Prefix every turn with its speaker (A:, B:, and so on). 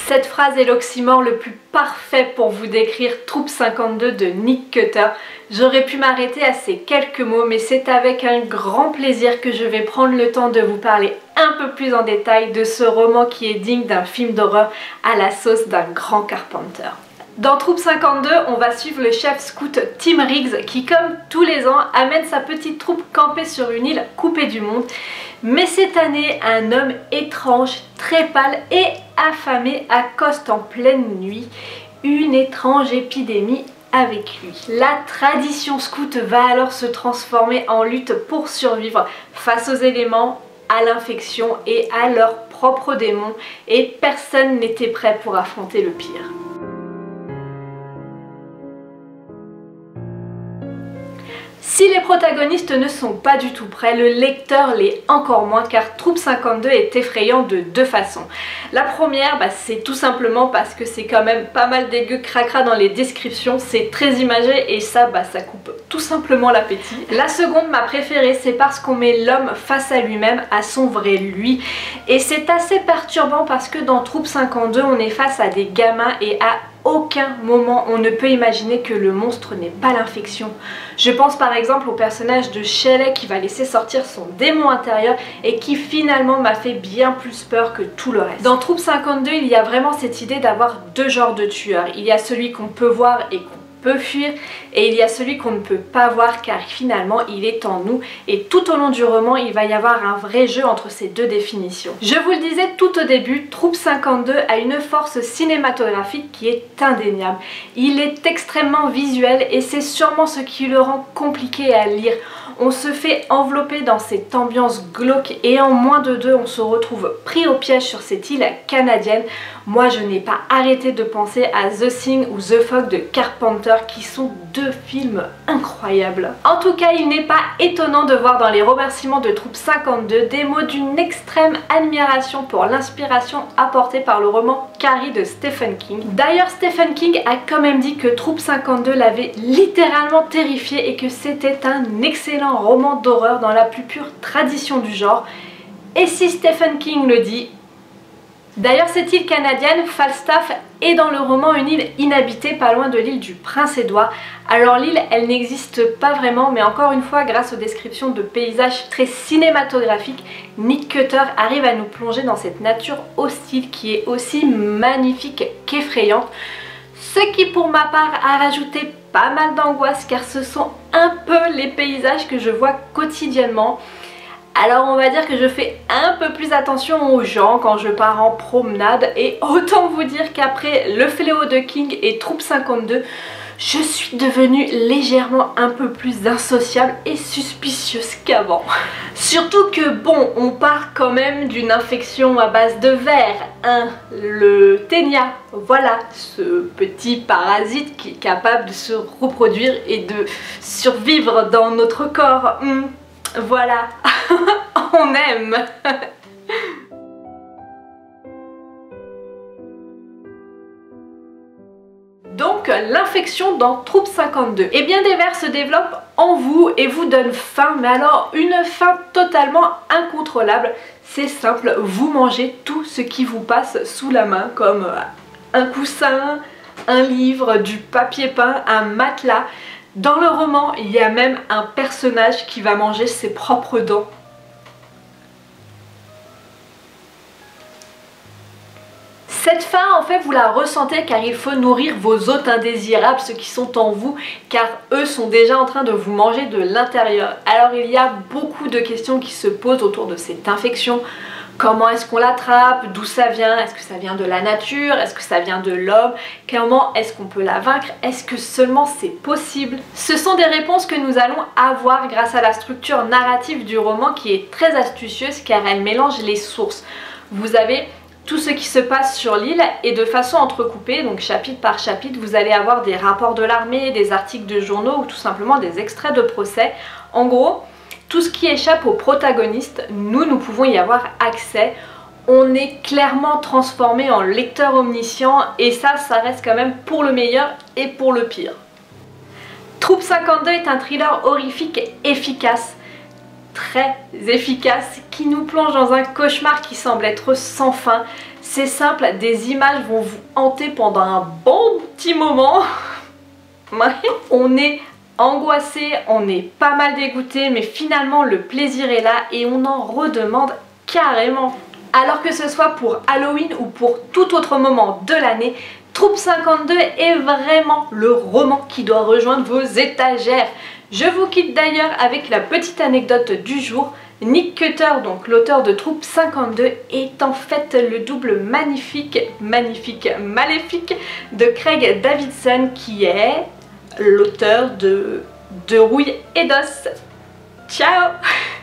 A: Cette phrase est l'oxymore le plus parfait pour vous décrire Troupe 52 de Nick Cutter. J'aurais pu m'arrêter à ces quelques mots, mais c'est avec un grand plaisir que je vais prendre le temps de vous parler un peu plus en détail de ce roman qui est digne d'un film d'horreur à la sauce d'un grand Carpenter. Dans Troupe 52, on va suivre le chef scout Tim Riggs qui, comme tous les ans, amène sa petite troupe campée sur une île coupée du monde. Mais cette année, un homme étrange, très pâle et affamé accoste en pleine nuit une étrange épidémie avec lui. La tradition scout va alors se transformer en lutte pour survivre face aux éléments, à l'infection et à leurs propres démons, et personne n'était prêt pour affronter le pire. Si les protagonistes ne sont pas du tout prêts, le lecteur l'est encore moins, car Troupe 52 est effrayant de deux façons. La première, c'est tout simplement parce que c'est quand même pas mal dégueu cracra dans les descriptions, c'est très imagé et ça coupe tout simplement l'appétit. La seconde, ma préférée, c'est parce qu'on met l'homme face à lui-même, à son vrai lui. Et c'est assez perturbant parce que dans Troupe 52, on est face à des gamins et à aucun moment on ne peut imaginer que le monstre n'est pas l'infection. Je pense par exemple au personnage de Shelley qui va laisser sortir son démon intérieur et qui finalement m'a fait bien plus peur que tout le reste. Dans Troupe 52, il y a vraiment cette idée d'avoir deux genres de tueurs. Il y a celui qu'on peut voir et qu'on peut fuir, et il y a celui qu'on ne peut pas voir car finalement il est en nous, et tout au long du roman il va y avoir un vrai jeu entre ces deux définitions. Je vous le disais tout au début, Troupe 52 a une force cinématographique qui est indéniable. Il est extrêmement visuel et c'est sûrement ce qui le rend compliqué à lire. On se fait envelopper dans cette ambiance glauque et en moins de deux on se retrouve pris au piège sur cette île canadienne. Moi je n'ai pas arrêté de penser à The Thing ou The Fog de Carpenter qui sont deux films incroyables. En tout cas, il n'est pas étonnant de voir dans les remerciements de Troupe 52 des mots d'une extrême admiration pour l'inspiration apportée par le roman Carrie de Stephen King. D'ailleurs, Stephen King a quand même dit que Troupe 52 l'avait littéralement terrifié et que c'était un excellent roman d'horreur dans la plus pure tradition du genre. Et si Stephen King le dit... D'ailleurs, cette île canadienne, Falstaff, est dans le roman une île inhabitée pas loin de l'île du Prince-Édouard. Alors l'île, elle n'existe pas vraiment, mais encore une fois, grâce aux descriptions de paysages très cinématographiques, Nick Cutter arrive à nous plonger dans cette nature hostile qui est aussi magnifique qu'effrayante. Ce qui pour ma part a rajouté pas mal d'angoisse car ce sont un peu les paysages que je vois quotidiennement. Alors on va dire que je fais un peu plus attention aux gens quand je pars en promenade, et autant vous dire qu'après Le Fléau de King et Troupe 52, je suis devenue légèrement un peu plus insociable et suspicieuse qu'avant. Surtout que bon, on part quand même d'une infection à base de vers, le ténia. Voilà, ce petit parasite qui est capable de se reproduire et de survivre dans notre corps. Voilà, on aime. Donc l'infection dans Troupe 52. Eh bien des vers se développent en vous et vous donnent faim, mais alors une faim totalement incontrôlable. C'est simple, vous mangez tout ce qui vous passe sous la main, comme un coussin, un livre, du papier peint, un matelas. Dans le roman, il y a même un personnage qui va manger ses propres dents. Cette faim, en fait, vous la ressentez car il faut nourrir vos hôtes indésirables, ceux qui sont en vous, car eux sont déjà en train de vous manger de l'intérieur. Alors il y a beaucoup de questions qui se posent autour de cette infection. Comment est-ce qu'on l'attrape? D'où ça vient? Est-ce que ça vient de la nature? Est-ce que ça vient de l'homme? Comment est-ce qu'on peut la vaincre? Est-ce que seulement c'est possible? Ce sont des réponses que nous allons avoir grâce à la structure narrative du roman qui est très astucieuse car elle mélange les sources. Vous avez tout ce qui se passe sur l'île et de façon entrecoupée, donc chapitre par chapitre, vous allez avoir des rapports de l'armée, des articles de journaux ou tout simplement des extraits de procès. En gros, tout ce qui échappe aux protagonistes, nous pouvons y avoir accès. On est clairement transformé en lecteur omniscient et ça reste quand même pour le meilleur et pour le pire. Troupe 52 est un thriller horrifique efficace, très efficace, qui nous plonge dans un cauchemar qui semble être sans fin. c'est simple, des images vont vous hanter pendant un bon petit moment. On est angoissé, on est pas mal dégoûté, mais finalement le plaisir est là et on en redemande carrément. Alors que ce soit pour Halloween ou pour tout autre moment de l'année, Troupe 52 est vraiment le roman qui doit rejoindre vos étagères. Je vous quitte d'ailleurs avec la petite anecdote du jour. Nick Cutter, donc l'auteur de Troupe 52, est en fait le double maléfique de Craig Davidson, qui est l'auteur de Rouille et d'os. Ciao!